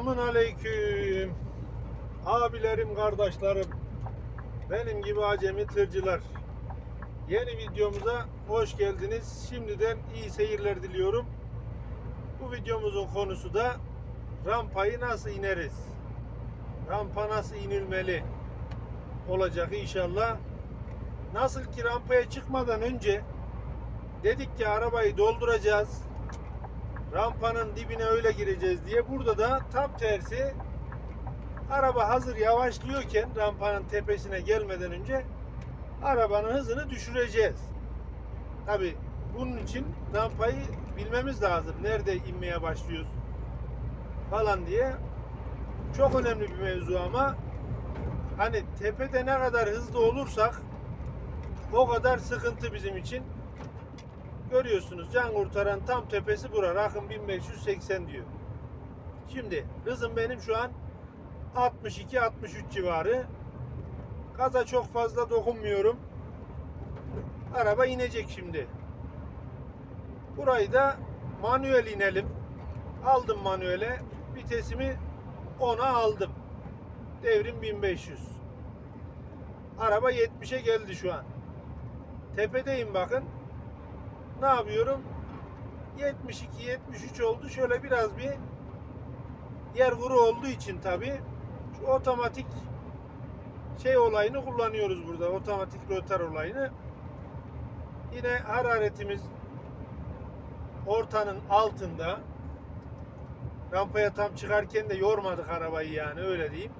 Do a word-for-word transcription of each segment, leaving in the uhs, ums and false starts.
Selamun aleyküm. Abilerim, kardeşlerim, benim gibi acemi tırcılar. Yeni videomuza hoş geldiniz. Şimdiden iyi seyirler diliyorum. Bu videomuzun konusu da rampayı nasıl ineriz? Rampa nasıl inilmeli olacak inşallah. Nasıl ki rampaya çıkmadan önce dedik ki arabayı dolduracağız, rampanın dibine öyle gireceğiz diye. Burada da tam tersi, araba hazır yavaşlıyorken rampanın tepesine gelmeden önce arabanın hızını düşüreceğiz. Tabi bunun için rampayı bilmemiz lazım. Nerede inmeye başlıyoruz falan diye. Çok önemli bir mevzu ama hani tepede ne kadar hızlı olursak o kadar sıkıntı bizim için. Görüyorsunuz, can kurtaran tam tepesi bura. Rakım bin beş yüz seksen diyor. Şimdi hızım benim şu an altmış iki altmış üç civarı. Gaza çok fazla dokunmuyorum. Araba inecek şimdi. Burayı da manuel inelim. Aldım manuele. Vitesimi ona aldım. Devrim bin beş yüz. Araba yetmişe geldi şu an. Tepedeyim bakın. Ne yapıyorum? yetmiş iki yetmiş üç oldu. Şöyle biraz bir yer kuru olduğu için tabi şu otomatik şey olayını kullanıyoruz burada. Otomatik rötar olayını. Yine hararetimiz ortanın altında. Rampaya tam çıkarken de yormadık arabayı, yani öyle diyeyim.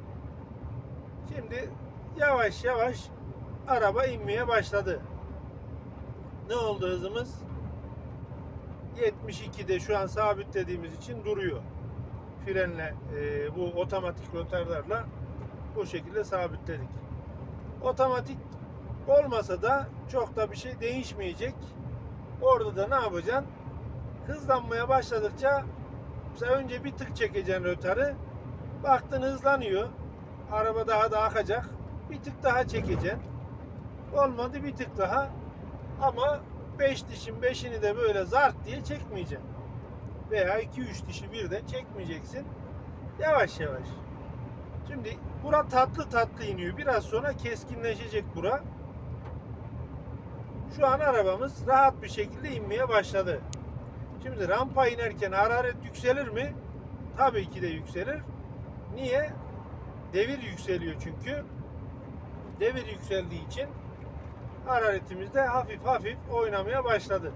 Şimdi yavaş yavaş araba inmeye başladı. Ne oldu hızımız? yetmiş ikide şu an sabitlediğimiz için duruyor. Frenle e, bu otomatik rötarlarla bu şekilde sabitledik. Otomatik olmasa da çok da bir şey değişmeyecek. Orada da ne yapacaksın? Hızlanmaya başladıkça mesela önce bir tık çekeceksin rötarı. Baktın hızlanıyor. Araba daha da akacak. Bir tık daha çekeceksin. Olmadı bir tık daha. Ama beş dişin beşini de böyle zart diye çekmeyeceksin. Veya iki üç dişi birden çekmeyeceksin. Yavaş yavaş. Şimdi bura tatlı tatlı iniyor. Biraz sonra keskinleşecek bura. Şu an arabamız rahat bir şekilde inmeye başladı. Şimdi rampa inerken hararet yükselir mi? Tabii ki de yükselir. Niye? Devir yükseliyor çünkü. Devir yükseldiği için hararetimiz de hafif hafif oynamaya başladı.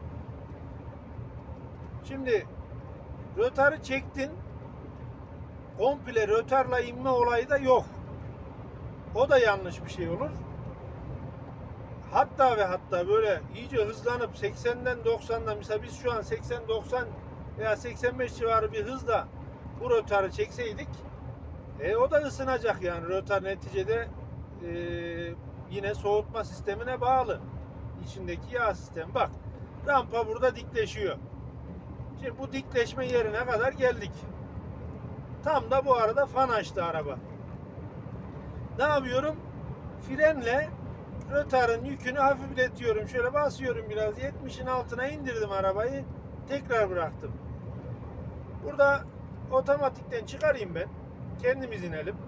Şimdi rötarı çektin. Komple rötarla inme olayı da yok. O da yanlış bir şey olur. Hatta ve hatta böyle iyice hızlanıp seksenden doksandan, mesela biz şu an seksen doksan veya seksen beş civarı bir hızla bu rötarı çekseydik e, o da ısınacak yani. Rötar neticede e, yine soğutma sistemine bağlı. İçindeki yağ sistemi. Bak, rampa burada dikleşiyor. Şimdi bu dikleşme yerine kadar geldik. Tam da bu arada fan açtı araba. Ne yapıyorum? Frenle rötarın yükünü hafifletiyorum. Şöyle basıyorum biraz. yetmişin altına indirdim arabayı. Tekrar bıraktım. Burada otomatikten çıkarayım ben. Kendimiz inelim.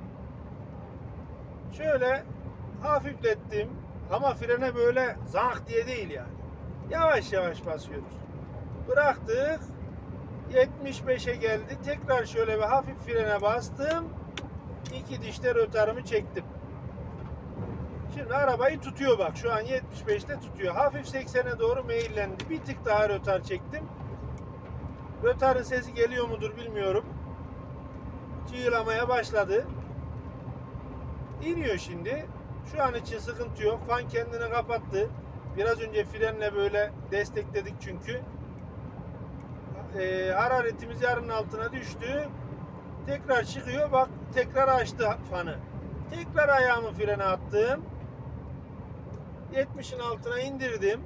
Şöyle hafiflettim. Ama frene böyle zank diye değil yani. Yavaş yavaş basıyoruz. Bıraktık. yetmiş beşe geldi. Tekrar şöyle bir hafif frene bastım. İki dişte rötarımı çektim. Şimdi arabayı tutuyor bak. Şu an yetmiş beşte tutuyor. Hafif seksene doğru meyillendi. Bir tık daha rötar çektim. Rötarın sesi geliyor mudur bilmiyorum. Çığlamaya başladı. İniyor şimdi. Şu an için sıkıntı yok. Fan kendini kapattı. Biraz önce frenle böyle destekledik çünkü. E, hararetimiz yarının altına düştü. Tekrar çıkıyor. Bak, tekrar açtı fanı. Tekrar ayağımı frene attım. yetmişin altına indirdim.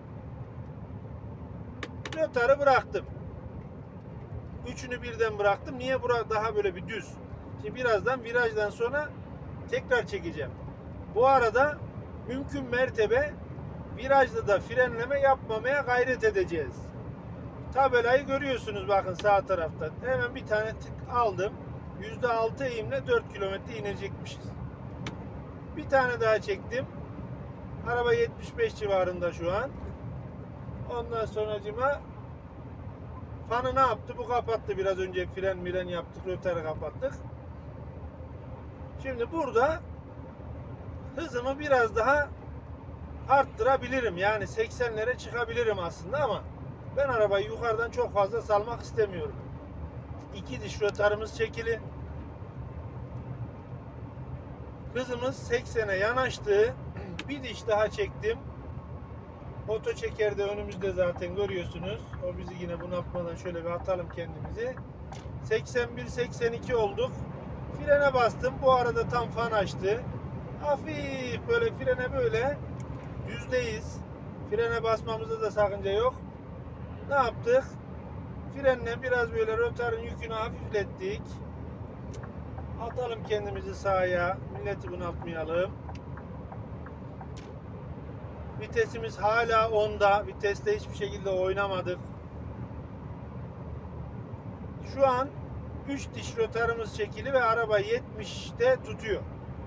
Rötarı bıraktım. Üçünü birden bıraktım. Niye? Bura daha böyle bir düz. Şimdi birazdan virajdan sonra tekrar çekeceğim. Bu arada mümkün mertebe virajda da frenleme yapmamaya gayret edeceğiz. Tabelayı görüyorsunuz bakın sağ tarafta. Hemen bir tane tık aldım. yüzde altı eğimle dört kilometre inecekmişiz. Bir tane daha çektim. Araba yetmiş beş civarında şu an. Ondan sonracıma fanı ne yaptı? Bu kapattı. Biraz önce fren miren yaptık. Rötarı kapattık. Şimdi burada hızımı biraz daha arttırabilirim. Yani seksenlere çıkabilirim aslında ama ben arabayı yukarıdan çok fazla salmak istemiyorum. İki diş rötarımız çekili. Hızımız seksene yanaştı. Bir diş daha çektim. Oto çekerde önümüzde zaten görüyorsunuz. O bizi yine bunaltmadan şöyle bir atalım kendimizi. seksen bir seksen iki olduk. Frene bastım. Bu arada tam fan açtı. Hafif böyle frene böyle düzdeyiz. Frene basmamızda da sakınca yok. Ne yaptık? Frenle biraz böyle rötarın yükünü hafiflettik. Atalım kendimizi sağa. Milleti bunaltmayalım. Vitesimiz hala onda. Viteste hiçbir şekilde oynamadık. Şu an üç diş rötarımız çekili ve araba yetmişte tutuyor.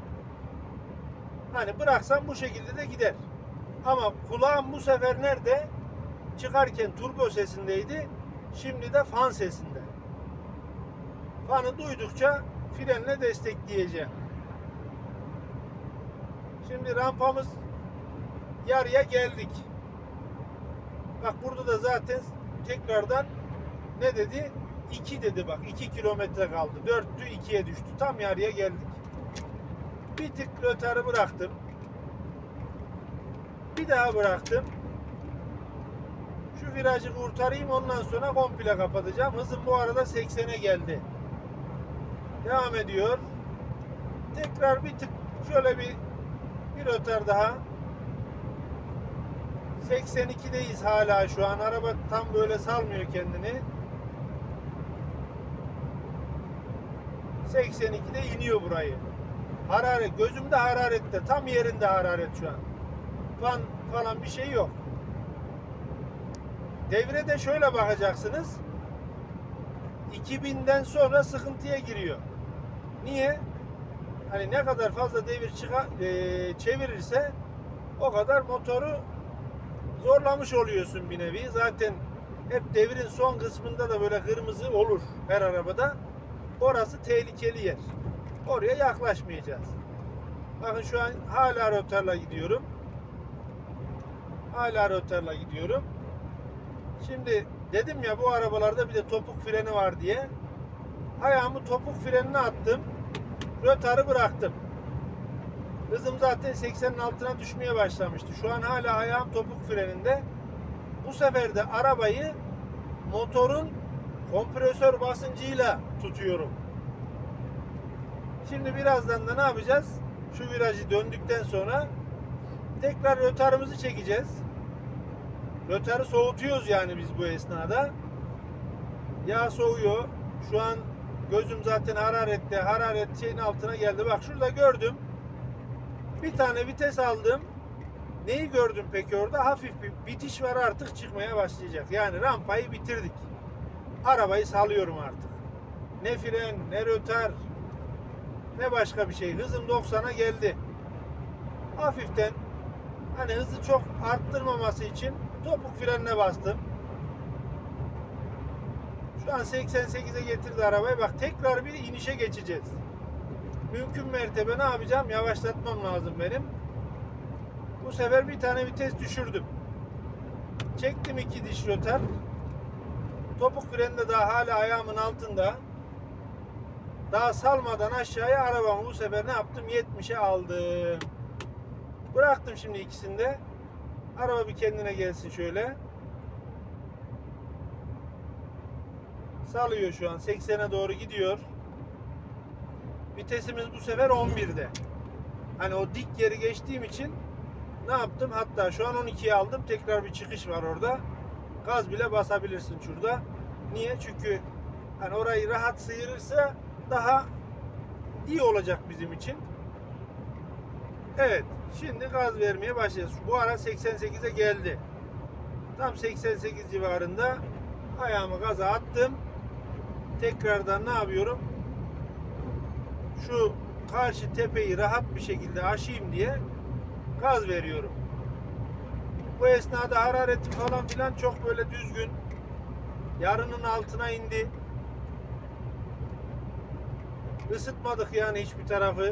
Hani bıraksam bu şekilde de gider. Ama kulağım bu sefer nerede? Çıkarken turbo sesindeydi. Şimdi de fan sesinde. Fanı duydukça frenle destekleyeceğim. Şimdi rampamız yarıya geldik. Bak burada da zaten tekrardan ne dedi? iki dedi bak. iki kilometre kaldı. dörttü ikiye düştü. Tam yarıya geldik. Bir tık rötarı bıraktım. Bir daha bıraktım. Şu virajı kurtarayım, ondan sonra komple kapatacağım. Hızım bu arada seksene geldi. Devam ediyor. Tekrar bir tık şöyle bir bir rötar daha. seksen ikideyiz hala şu an. Araba tam böyle salmıyor kendini. seksen ikide iniyor burayı. Hararet, gözümde hararette. Tam yerinde hararet şu an. Fan falan bir şey yok. Devre de şöyle bakacaksınız. iki binden sonra sıkıntıya giriyor. Niye? Hani ne kadar fazla devir çıka, e, çevirirse o kadar motoru zorlamış oluyorsun bir nevi. Zaten hep devrin son kısmında da böyle kırmızı olur her arabada. Orası tehlikeli yer. Oraya yaklaşmayacağız. Bakın şu an hala rötarla gidiyorum. Hala rötarla gidiyorum. Şimdi dedim ya bu arabalarda bir de topuk freni var diye. Ayağımı topuk frenine attım. Rötarı bıraktım. Hızım zaten seksenin altına düşmeye başlamıştı. Şu an hala ayağım topuk freninde. Bu sefer de arabayı motorun kompresör basıncıyla tutuyorum. Şimdi birazdan da ne yapacağız? Şu virajı döndükten sonra tekrar rötarımızı çekeceğiz. Rötarı soğutuyoruz yani biz bu esnada. Yağ soğuyor. Şu an gözüm zaten hararette. Hararet şeyin altına geldi. Bak şurada gördüm. Bir tane vites aldım. Neyi gördüm peki orada? Hafif bir bitiş var, artık çıkmaya başlayacak. Yani rampayı bitirdik. Arabayı salıyorum artık. Ne fren, ne rötar, ne başka bir şey. Hızım doksana geldi. Hafiften hani hızı çok arttırmaması için topuk frenine bastım. Şu an seksen sekize getirdi arabayı. Bak tekrar bir inişe geçeceğiz. Mümkün mertebe ne yapacağım? Yavaşlatmam lazım benim. Bu sefer bir tane vites düşürdüm. Çektim iki diş rötar. Topuk freni de daha hala ayağımın altında. Daha salmadan aşağıya arabamı bu sefer ne yaptım? yetmişe aldım. Bıraktım şimdi ikisini de. Araba bir kendine gelsin şöyle. Salıyor şu an. seksene doğru gidiyor. Vitesimiz bu sefer on birde. Hani o dik yeri geçtiğim için ne yaptım? Hatta şu an on ikiye aldım. Tekrar bir çıkış var orada. Gaz bile basabilirsin şurada. Niye? Çünkü hani orayı rahat sıyırırsa daha iyi olacak bizim için. Evet. Şimdi gaz vermeye başlayacağız. Bu ara seksen sekize geldi. Tam seksen sekiz civarında ayağımı gaza attım. Tekrardan ne yapıyorum? şu karşı tepeyi rahat bir şekilde aşayım diye gaz veriyorum. Bu esnada hararetim falan filan çok böyle düzgün. Yarının altına indi. Isıtmadık yani hiçbir tarafı.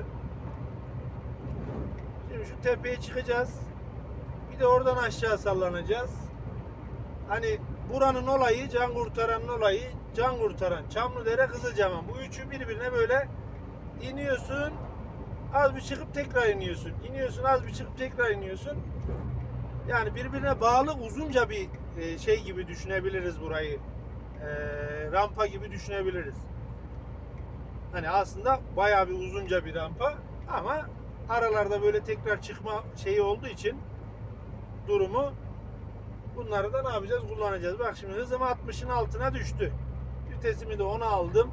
Şimdi şu tepeye çıkacağız. Bir de oradan aşağı sallanacağız. Hani buranın olayı, can kurtaranın olayı, can kurtaran, Çamlıdere, Kızılcahamam. Bu üçü birbirine böyle iniyorsun, az bir çıkıp tekrar iniyorsun. İniyorsun, az bir çıkıp tekrar iniyorsun. Yani birbirine bağlı uzunca bir şey gibi düşünebiliriz burayı. E, rampa gibi düşünebiliriz. Hani aslında bayağı bir uzunca bir rampa ama aralarda böyle tekrar çıkma şeyi olduğu için durumu, bunları da ne yapacağız? Kullanacağız. Bak şimdi hızım altmışın altına düştü. Vitesimi de ona aldım.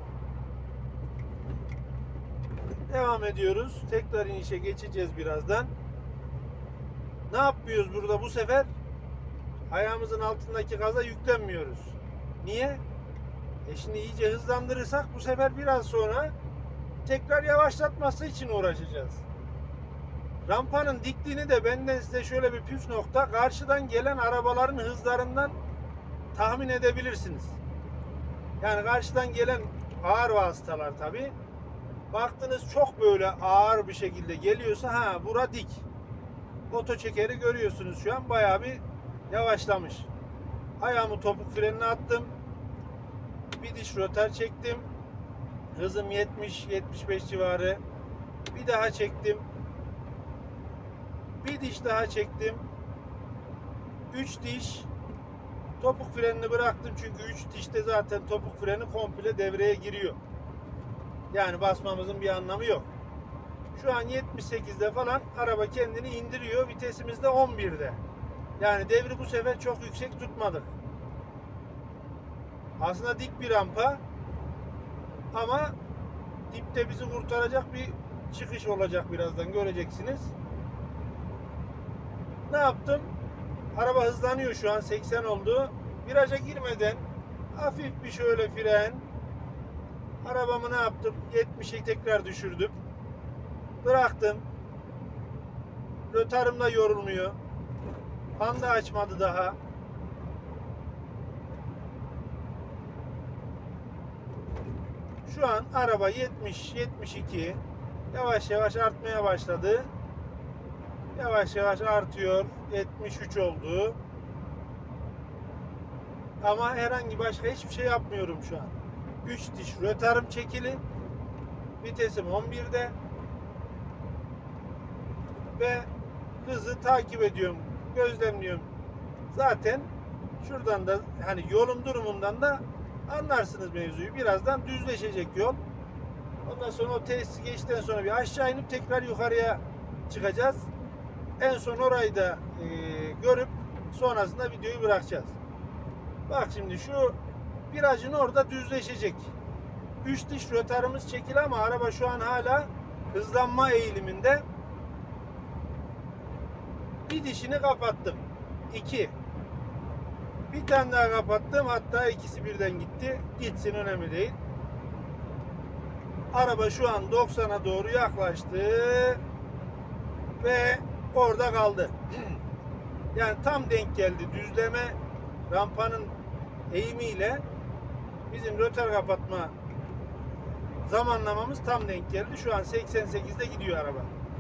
Devam ediyoruz. Tekrar inişe geçeceğiz birazdan. Ne yapıyoruz burada bu sefer? Ayağımızın altındaki gaza yüklenmiyoruz. Niye? E şimdi iyice hızlandırırsak bu sefer biraz sonra tekrar yavaşlatması için uğraşacağız. Rampanın dikliğini de benden size şöyle bir püf nokta, karşıdan gelen arabaların hızlarından tahmin edebilirsiniz. Yani karşıdan gelen ağır vasıtalar tabi. Baktınız çok böyle ağır bir şekilde geliyorsa ha bura dik. Oto çekeri görüyorsunuz şu an bayağı bir yavaşlamış. Ayağımı topuk frenine attım. Bir diş rötar çektim. Hızım yetmiş yetmiş beş civarı. Bir daha çektim. Bir diş daha çektim. Üç diş. Topuk frenini bıraktım çünkü üç dişte zaten topuk freni komple devreye giriyor. Yani basmamızın bir anlamı yok. Şu an yetmiş sekizde falan araba kendini indiriyor. Vitesimiz de on birde. Yani devri bu sefer çok yüksek tutmadık. Aslında dik bir rampa ama dipte bizi kurtaracak bir çıkış olacak, birazdan göreceksiniz. Ne yaptım? Araba hızlanıyor şu an, seksen oldu. Viraja girmeden hafif bir şöyle fren. Arabamı ne yaptım? yetmişe tekrar düşürdüm. Bıraktım. Rötarım da yorulmuyor. Fan da açmadı daha. Şu an araba yetmiş yetmiş iki. Yavaş yavaş artmaya başladı. Yavaş yavaş artıyor. yetmiş üç oldu. Ama herhangi başka hiçbir şey yapmıyorum şu an. üç diş rötarım çekili. Vitesim on birde. Ve hızı takip ediyorum. Gözlemliyorum. Zaten şuradan da hani yolun durumundan da anlarsınız mevzuyu. Birazdan düzleşecek yol. Ondan sonra o tesisi geçtikten sonra bir aşağı inip tekrar yukarıya çıkacağız. En son orayı da e, görüp sonrasında videoyu bırakacağız. Bak şimdi şu virajın orada düzleşecek. üç diş rötarımız çekili ama araba şu an hala hızlanma eğiliminde. Bir dişini kapattım. iki. Bir tane daha kapattım. Hatta ikisi birden gitti. Gitsin, önemli değil. Araba şu an doksana doğru yaklaştı. Ve orada kaldı. Yani tam denk geldi. Düzleme rampanın eğimiyle bizim rötar kapatma zamanlamamız tam denk geldi. Şu an seksen sekizde gidiyor araba.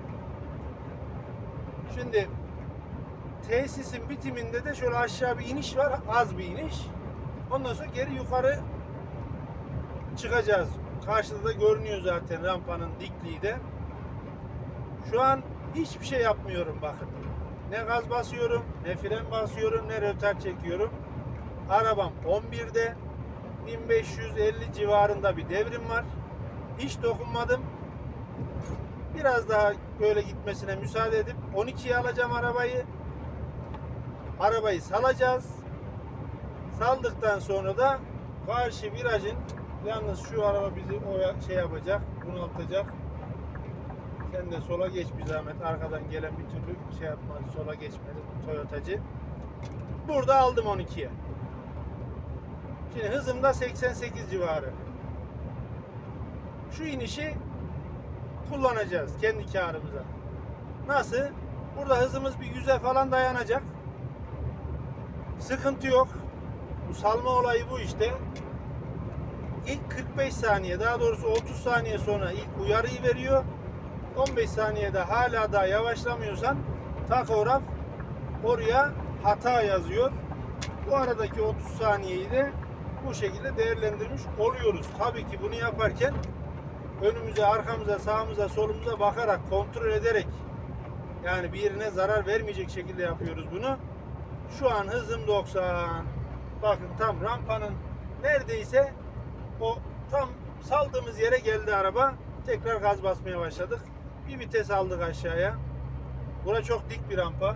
Şimdi tesisin bitiminde de şöyle aşağı bir iniş var. Az bir iniş. Ondan sonra geri yukarı çıkacağız. Karşıda da görünüyor zaten rampanın dikliği de. Şu an hiçbir şey yapmıyorum bakın. Ne gaz basıyorum, ne fren basıyorum, ne rötar çekiyorum. Arabam on birde. bin beş yüz elli civarında bir devrim var. Hiç dokunmadım. Biraz daha böyle gitmesine müsaade edip on ikiye alacağım arabayı. Arabayı salacağız. Saldıktan sonra da karşı virajın, yalnız şu araba bizi o şey yapacak, bunaltacak. Sen de sola geç bir zahmet. Arkadan gelen bir türlü şey yapmadı, sola geçmedi Toyotacı. Burada aldım on ikiye. Şimdi hızım da seksen sekiz civarı. Şu inişi kullanacağız kendi kârımıza. Nasıl? Burada hızımız bir yüze falan dayanacak. Sıkıntı yok. Bu salma olayı bu işte. İlk kırk beş saniye, daha doğrusu otuz saniye sonra ilk uyarıyı veriyor. on beş saniyede hala daha yavaşlamıyorsan takograf oraya hata yazıyor. Bu aradaki otuz saniyeyi de bu şekilde değerlendirmiş oluyoruz. Tabii ki bunu yaparken önümüze, arkamıza, sağımıza, solumuza bakarak, kontrol ederek, yani bir yerine zarar vermeyecek şekilde yapıyoruz bunu. Şu an hızım doksan. Bakın tam rampanın neredeyse o tam saldığımız yere geldi araba. Tekrar gaz basmaya başladık. Bir vites aldık aşağıya. Bura çok dik bir rampa.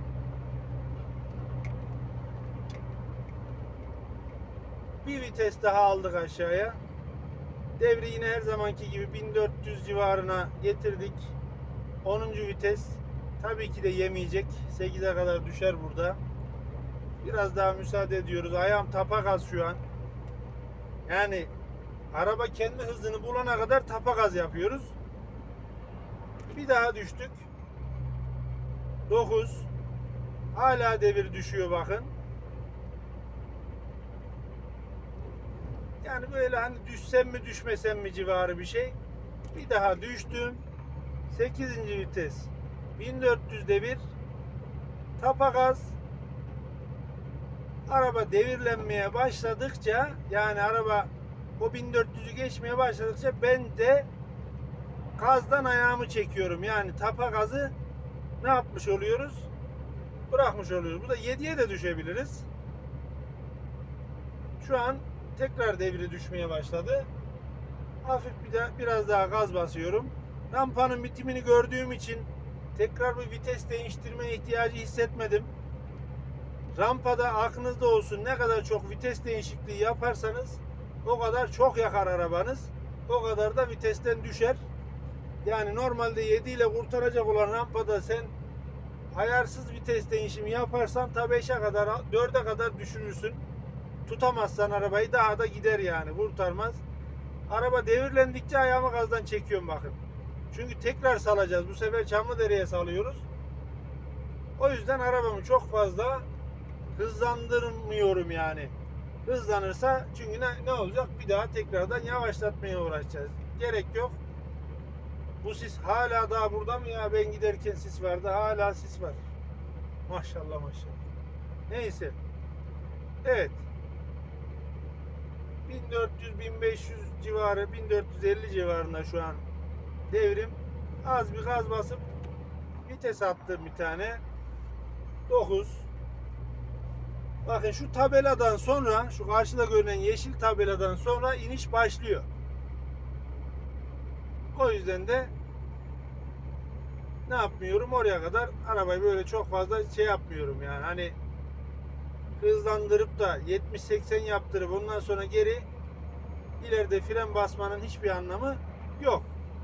Bir vites daha aldık aşağıya. Devri yine her zamanki gibi bin dört yüz civarına getirdik. onuncu vites. Tabii ki de yemeyecek. sekize kadar düşer burada. Biraz daha müsaade ediyoruz. Ayağım tapagaz şu an. Yani araba kendi hızını bulana kadar tapagaz yapıyoruz. Bir daha düştük. dokuz. Hala devir düşüyor bakın. Yani böyle hani düşsem mi düşmesem mi civarı bir şey. Bir daha düştüm. sekizinci vites. bin dört yüz devir. Tapagaz. Araba devirlenmeye başladıkça, yani araba o bin dört yüzü geçmeye başladıkça ben de gazdan ayağımı çekiyorum. Yani tapagazı ne yapmış oluyoruz? Bırakmış oluyoruz. Bu da yediye de düşebiliriz. Şu an tekrar devri düşmeye başladı. Hafif bir de biraz daha gaz basıyorum. Rampanın bitimini gördüğüm için tekrar bir vites değiştirme ihtiyacı hissetmedim. Rampada aklınızda olsun, ne kadar çok vites değişikliği yaparsanız o kadar çok yakar arabanız. O kadar da vitesten düşer. Yani normalde yedi ile kurtaracak olan rampada sen ayarsız vites değişimi yaparsan ta beşe kadar, dörde kadar düşürürsün. Tutamazsan arabayı daha da gider yani, kurtarmaz. Araba devirlendikçe ayağımı gazdan çekiyorum bakın. Çünkü tekrar salacağız. Bu sefer Çamlıdere'ye salıyoruz. O yüzden arabamı çok fazla hızlandırmıyorum yani. Hızlanırsa çünkü ne, ne olacak? Bir daha tekrardan yavaşlatmaya uğraşacağız. Gerek yok. Bu sis hala daha burada mı ya? Ben giderken sis vardı. Hala sis var. Maşallah maşallah. Neyse. Evet. bin dört yüz bin beş yüz civarı, bin dört yüz elli civarında şu an devrim. Az bir gaz basıp vites attım bir tane. dokuz. Bakın şu tabeladan sonra, şu karşıda görünen yeşil tabeladan sonra iniş başlıyor. O yüzden de ne yapmıyorum? Oraya kadar arabayı böyle çok fazla şey yapmıyorum yani. Hani hızlandırıp da yetmiş seksen yaptırıp ondan sonra geri ileride fren basmanın hiçbir anlamı yok.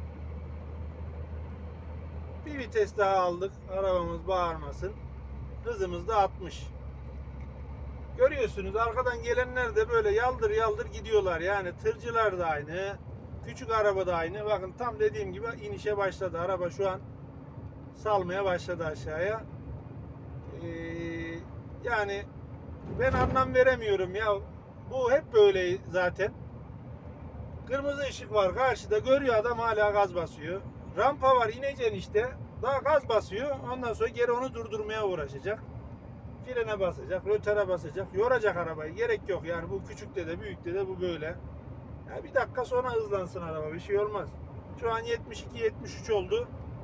Bir vites daha aldık. Arabamız bağırmasın. Hızımız da altmış. Görüyorsunuz arkadan gelenler de böyle yaldır yaldır gidiyorlar. Yani tırcılar da aynı. Küçük araba da aynı. Bakın tam dediğim gibi inişe başladı. Araba şu an salmaya başladı aşağıya. Ee, yani ben anlam veremiyorum ya. Bu hep böyle zaten. Kırmızı ışık var karşıda. Görüyor adam, hala gaz basıyor. Rampa var, ineceksin işte. Daha gaz basıyor. Ondan sonra geri onu durdurmaya uğraşacak. Frene basacak, rötere basacak. Yoracak arabayı. Gerek yok yani. Bu küçükte de büyükte de bu böyle. Yani bir dakika sonra hızlansın araba. Bir şey olmaz. Şu an yetmiş iki yetmiş üç oldu.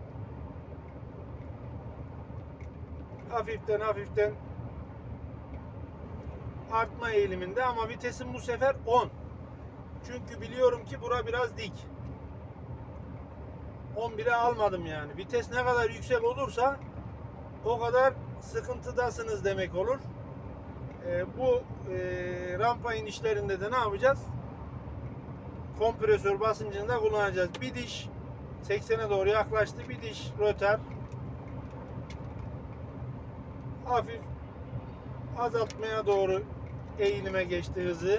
Hafiften hafiften artma eğiliminde ama vitesim bu sefer on. Çünkü biliyorum ki bura biraz dik. on bire almadım yani. Vites ne kadar yüksek olursa o kadar sıkıntıdasınız demek olur. Ee, bu e, rampa inişlerinde de ne yapacağız? Kompresör basıncını da kullanacağız. Bir diş seksene doğru yaklaştı. Bir diş röter. Hafif azaltmaya doğru eğilime geçti hızı.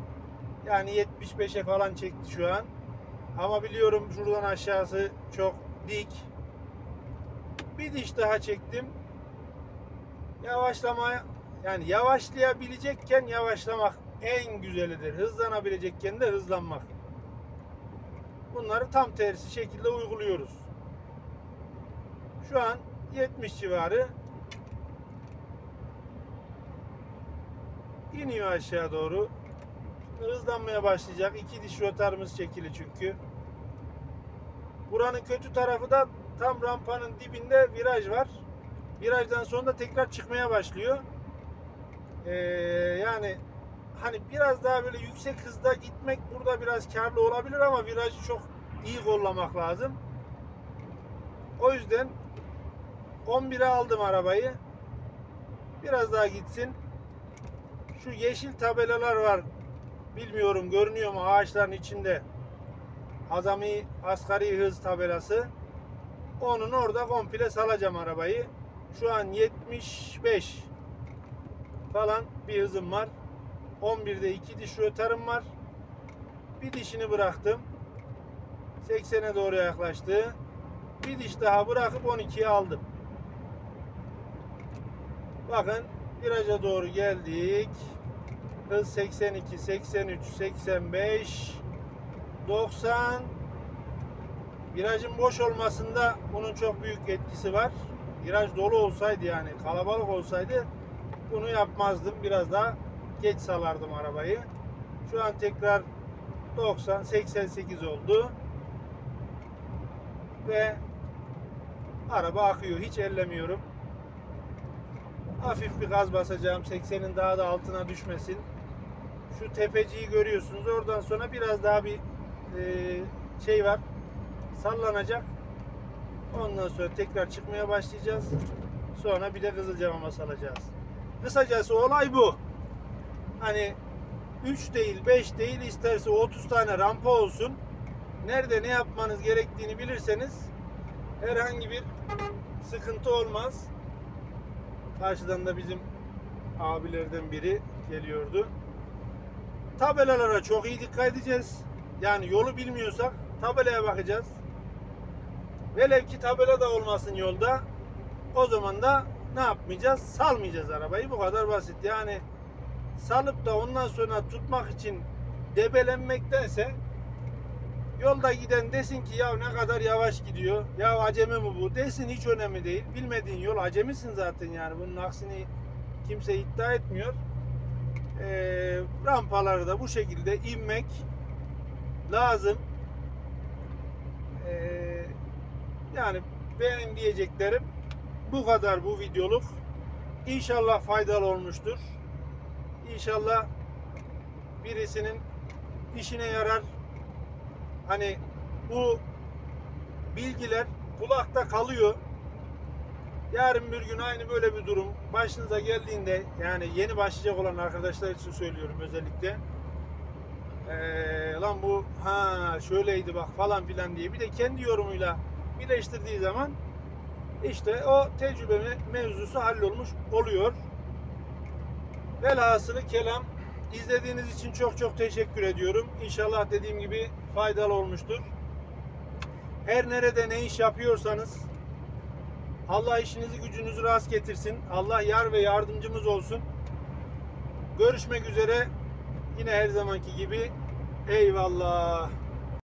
Yani yetmiş beşe falan çekti şu an. Ama biliyorum şuradan aşağısı çok dik. Bir diş daha çektim. Yavaşlamaya, yani yavaşlayabilecekken yavaşlamak en güzelidir. Hızlanabilecekken de hızlanmak. Bunları tam tersi şekilde uyguluyoruz. Şu an yetmiş civarı. İniyor aşağı doğru. Hızlanmaya başlayacak. İki diş rotarımız çekili çünkü. Buranın kötü tarafı da tam rampanın dibinde viraj var. Virajdan sonra da tekrar çıkmaya başlıyor. Ee, yani hani biraz daha böyle yüksek hızda gitmek burada biraz karlı olabilir ama virajı çok iyi kollamak lazım. O yüzden on bire aldım arabayı. Biraz daha gitsin. Şu yeşil tabelalar var. Bilmiyorum görünüyor mu ağaçların içinde. Azami asgari hız tabelası. Onun orada komple salacağım arabayı. Şu an yetmiş beş falan bir hızım var. on birde iki diş rötarım var. Bir dişini bıraktım. seksene doğru yaklaştı. Bir diş daha bırakıp on ikiye aldım. Bakın viraja doğru geldik. Hız seksen iki, seksen üç, seksen beş, doksan. Virajın boş olmasında bunun çok büyük etkisi var. Viraj dolu olsaydı, yani kalabalık olsaydı bunu yapmazdım. Biraz daha geç salardım arabayı. Şu an tekrar doksan, seksen sekiz oldu. Ve araba akıyor. Hiç ellemiyorum. Hafif bir gaz basacağım. seksenin daha da altına düşmesin. Şu tepeciyi görüyorsunuz. Oradan sonra biraz daha bir e, şey var. Sallanacak. Ondan sonra tekrar çıkmaya başlayacağız. Sonra bir de Kızılcamam'a salacağız. Kısacası olay bu. Hani üç değil, beş değil, isterse otuz tane rampa olsun. Nerede ne yapmanız gerektiğini bilirseniz herhangi bir sıkıntı olmaz. Karşıdan da bizim abilerden biri geliyordu. Tabelalara çok iyi dikkat edeceğiz. Yani yolu bilmiyorsak tabelaya bakacağız. Velev ki tabela da olmasın yolda. O zaman da ne yapmayacağız? Salmayacağız arabayı. Bu kadar basit. Yani salıp da ondan sonra tutmak için debelenmektense yolda giden desin ki ya ne kadar yavaş gidiyor. Ya acemi mi bu? Desin, hiç önemli değil. Bilmediğin yol, acemisin zaten yani. Bunun aksini kimse iddia etmiyor. Ee, rampaları da bu şekilde inmek lazım. Ee, yani benim diyeceklerim bu kadar bu videoluk. İnşallah faydalı olmuştur. İnşallah birisinin işine yarar. Hani bu bilgiler kulakta kalıyor. Yarın bir gün aynı böyle bir durum başınıza geldiğinde, yani yeni başlayacak olan arkadaşlar için söylüyorum özellikle. Ee, lan bu ha şöyleydi bak falan filan diye bir de kendi yorumuyla birleştirdiği zaman işte o tecrübe mevzusu hallolmuş oluyor. Velhasılı kelam, izlediğiniz için çok çok teşekkür ediyorum. İnşallah dediğim gibi faydalı olmuştur. Her nerede ne iş yapıyorsanız Allah işinizi gücünüzü rast getirsin. Allah yar ve yardımcımız olsun. Görüşmek üzere. Yine her zamanki gibi eyvallah.